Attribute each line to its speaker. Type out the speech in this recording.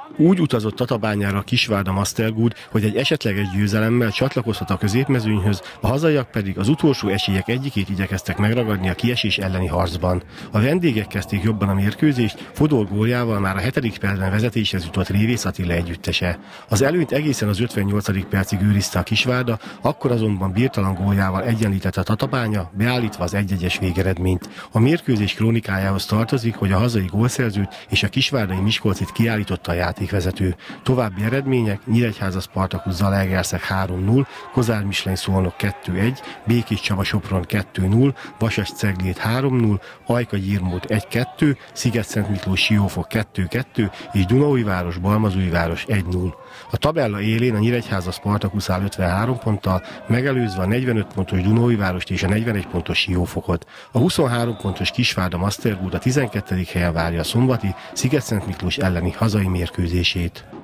Speaker 1: Úgy utazott Tatabányára a Kisvárda Mastergood, hogy egy esetleges győzelemmel csatlakozhat a középmezőnyhöz, a hazaiak pedig az utolsó esélyek egyikét igyekeztek megragadni a kiesés elleni harcban. A vendégek kezdték jobban a mérkőzést, Fodor góljával már a 7. percben vezetéshez jutott Révész Attila együttese. Az előnyt egészen az 58. percig őrizte a Kisvárda, akkor azonban birtalan góljával egyenlítette a Tatabánya, beállítva az 1-1-es végeredményt. A mérkőzés krónikájához tartozik, hogy a hazai gólszerzőt és a kisvárdai Miskolcit kiállította a játékvezető. További eredmények: Nyíregyháza Spartacus Zalaegerszeg 3-0, Kozár Misleny Szolnok 2-1, Békés Csaba Sopron 2-0, Vasas Ceglét 3-0, Ajka Gyirmót 1-2, Sziget-Szent Miklós Siófok 2-2 és Dunaújváros Balmazújváros 1-0. A tabella élén a Nyíregyháza Spartacus áll 53 ponttal, megelőzve a 45 pontos Dunaújvárost és a 41 pontos Siófokot. A 23 pontos Kisvárda Mastergood a 12. helyen várja a szombati Sziget-Szent Miklós elleni hazai mérkőzését.